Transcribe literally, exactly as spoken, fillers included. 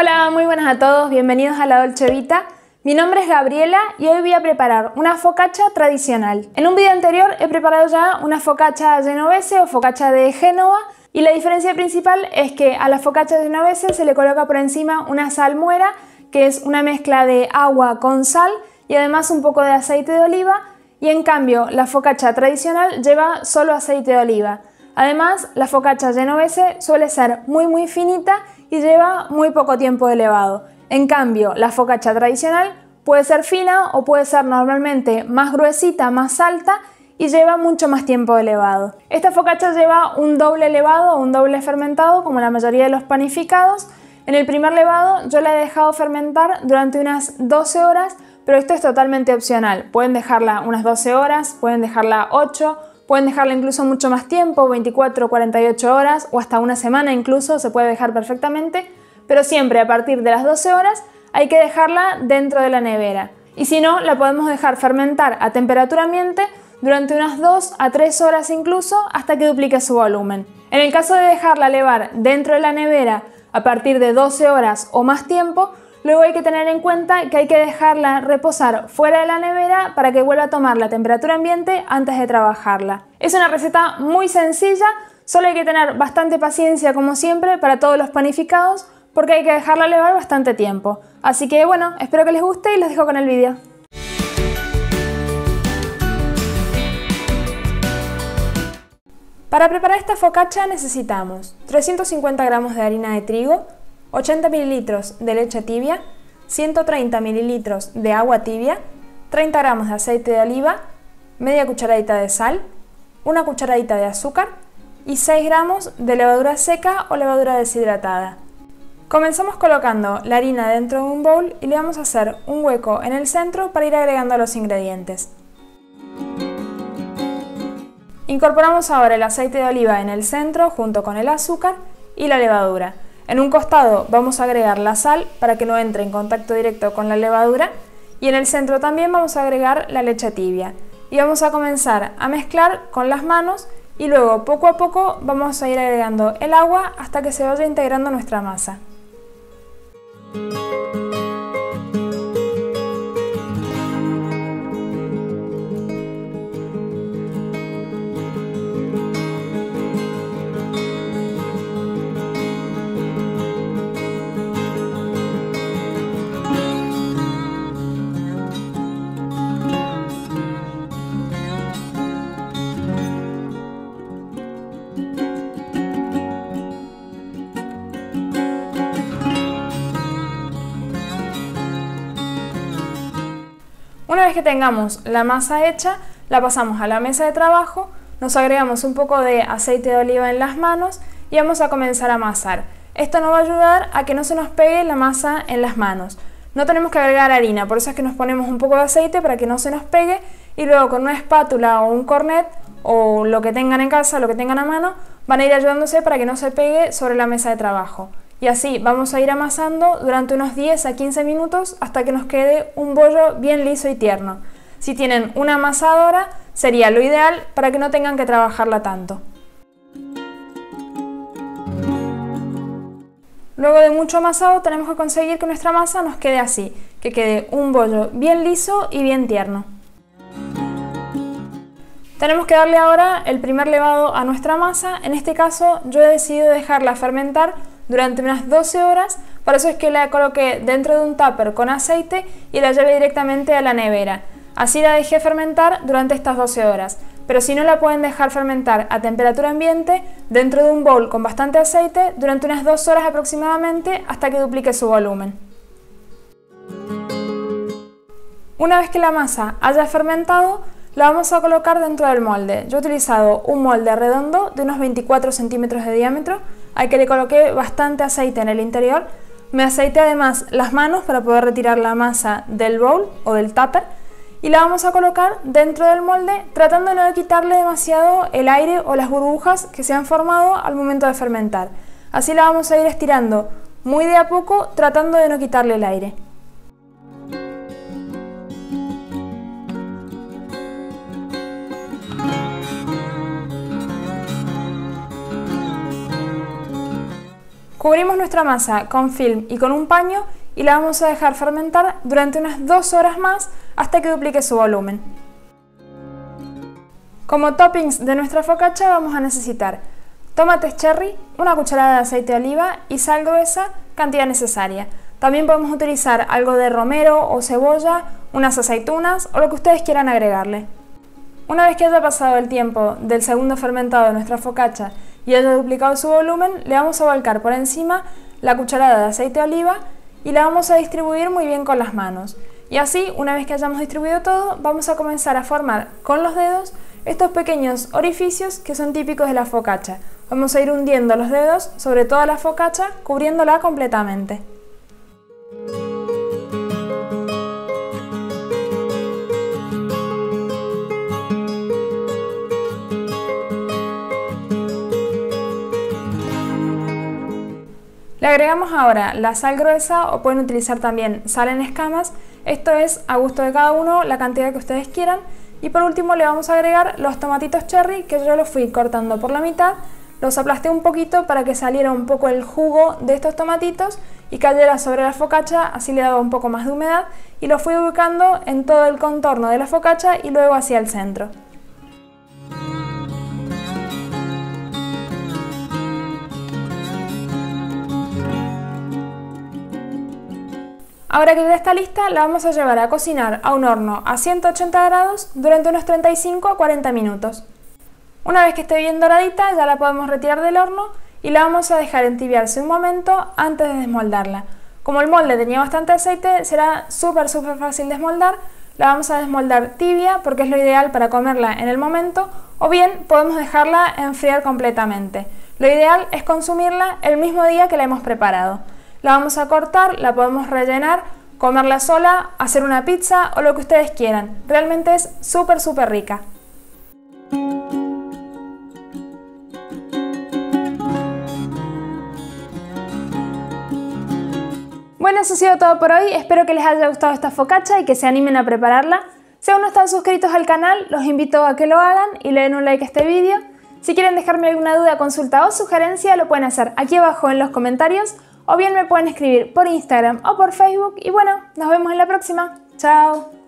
Hola, muy buenas a todos, bienvenidos a La Dolce Vita. Mi nombre es Gabriela y hoy voy a preparar una focaccia tradicional. En un video anterior he preparado ya una focaccia genovese o focaccia de Génova y la diferencia principal es que a la focaccia genovese se le coloca por encima una salmuera, que es una mezcla de agua con sal y además un poco de aceite de oliva, y en cambio la focaccia tradicional lleva solo aceite de oliva. Además, la focaccia genovese suele ser muy muy finita y lleva muy poco tiempo de levado. En cambio, la focaccia tradicional puede ser fina o puede ser normalmente más gruesita, más alta y lleva mucho más tiempo de levado. Esta focaccia lleva un doble levado o un doble fermentado como la mayoría de los panificados. En el primer levado yo la he dejado fermentar durante unas doce horas, pero esto es totalmente opcional. Pueden dejarla unas doce horas, pueden dejarla ocho, pueden dejarla incluso mucho más tiempo, veinticuatro, cuarenta y ocho horas o hasta una semana incluso se puede dejar perfectamente, pero siempre a partir de las doce horas hay que dejarla dentro de la nevera. Y si no, la podemos dejar fermentar a temperatura ambiente durante unas dos a tres horas incluso hasta que duplique su volumen. En el caso de dejarla levar dentro de la nevera a partir de doce horas o más tiempo, luego hay que tener en cuenta que hay que dejarla reposar fuera de la nevera para que vuelva a tomar la temperatura ambiente antes de trabajarla. Es una receta muy sencilla, solo hay que tener bastante paciencia como siempre para todos los panificados porque hay que dejarla levar bastante tiempo. Así que bueno, espero que les guste y los dejo con el vídeo. Para preparar esta focaccia necesitamos trescientos cincuenta gramos de harina de trigo, ochenta mililitros de leche tibia, ciento treinta mililitros de agua tibia, treinta gramos de aceite de oliva, media cucharadita de sal, una cucharadita de azúcar y seis gramos de levadura seca o levadura deshidratada. Comenzamos colocando la harina dentro de un bowl y le vamos a hacer un hueco en el centro para ir agregando los ingredientes. Incorporamos ahora el aceite de oliva en el centro junto con el azúcar y la levadura. En un costado vamos a agregar la sal para que no entre en contacto directo con la levadura y en el centro también vamos a agregar la leche tibia. Y vamos a comenzar a mezclar con las manos y luego poco a poco vamos a ir agregando el agua hasta que se vaya integrando nuestra masa. Una vez que tengamos la masa hecha, la pasamos a la mesa de trabajo, nos agregamos un poco de aceite de oliva en las manos y vamos a comenzar a amasar. Esto nos va a ayudar a que no se nos pegue la masa en las manos. No tenemos que agregar harina, por eso es que nos ponemos un poco de aceite para que no se nos pegue y luego con una espátula o un cornet o lo que tengan en casa, lo que tengan a mano, van a ir ayudándose para que no se pegue sobre la mesa de trabajo. Y así vamos a ir amasando durante unos diez a quince minutos hasta que nos quede un bollo bien liso y tierno. Si tienen una amasadora sería lo ideal para que no tengan que trabajarla tanto. Luego de mucho amasado tenemos que conseguir que nuestra masa nos quede así, que quede un bollo bien liso y bien tierno. Tenemos que darle ahora el primer levado a nuestra masa. En este caso yo he decidido dejarla fermentar durante unas doce horas, por eso es que la coloqué dentro de un tupper con aceite y la llevé directamente a la nevera. Así la dejé fermentar durante estas doce horas, pero si no la pueden dejar fermentar a temperatura ambiente dentro de un bowl con bastante aceite durante unas dos horas aproximadamente hasta que duplique su volumen. Una vez que la masa haya fermentado, la vamos a colocar dentro del molde. Yo he utilizado un molde redondo de unos veinticuatro centímetros de diámetro, al que le coloqué bastante aceite en el interior. Me aceité además las manos para poder retirar la masa del bowl o del tupper y la vamos a colocar dentro del molde tratando de no quitarle demasiado el aire o las burbujas que se han formado al momento de fermentar. Así la vamos a ir estirando muy de a poco tratando de no quitarle el aire. Cubrimos nuestra masa con film y con un paño y la vamos a dejar fermentar durante unas dos horas más hasta que duplique su volumen. Como toppings de nuestra focaccia vamos a necesitar tomates cherry, una cucharada de aceite de oliva y sal gruesa, cantidad necesaria. También podemos utilizar algo de romero o cebolla, unas aceitunas o lo que ustedes quieran agregarle. Una vez que haya pasado el tiempo del segundo fermentado de nuestra focaccia y haya duplicado su volumen, le vamos a volcar por encima la cucharada de aceite de oliva y la vamos a distribuir muy bien con las manos. Y así, una vez que hayamos distribuido todo, vamos a comenzar a formar con los dedos estos pequeños orificios que son típicos de la focaccia. Vamos a ir hundiendo los dedos sobre toda la focaccia, cubriéndola completamente. Le agregamos ahora la sal gruesa o pueden utilizar también sal en escamas. Esto es a gusto de cada uno, la cantidad que ustedes quieran. Y por último le vamos a agregar los tomatitos cherry que yo los fui cortando por la mitad. Los aplasté un poquito para que saliera un poco el jugo de estos tomatitos y cayera sobre la focaccia, así le daba un poco más de humedad. Y los fui ubicando en todo el contorno de la focaccia y luego hacia el centro. Ahora que ya está lista, la vamos a llevar a cocinar a un horno a ciento ochenta grados durante unos treinta y cinco a cuarenta minutos. Una vez que esté bien doradita, ya la podemos retirar del horno y la vamos a dejar entibiarse un momento antes de desmoldarla. Como el molde tenía bastante aceite, será súper súper fácil desmoldar. La vamos a desmoldar tibia porque es lo ideal para comerla en el momento, o bien podemos dejarla enfriar completamente. Lo ideal es consumirla el mismo día que la hemos preparado. La vamos a cortar, la podemos rellenar, comerla sola, hacer una pizza o lo que ustedes quieran. Realmente es súper súper rica. Bueno, eso ha sido todo por hoy. Espero que les haya gustado esta focaccia y que se animen a prepararla. Si aún no están suscritos al canal, los invito a que lo hagan y le den un like a este vídeo. Si quieren dejarme alguna duda, consulta o sugerencia, lo pueden hacer aquí abajo en los comentarios. O bien me pueden escribir por Instagram o por Facebook. Y bueno, nos vemos en la próxima. ¡Chao!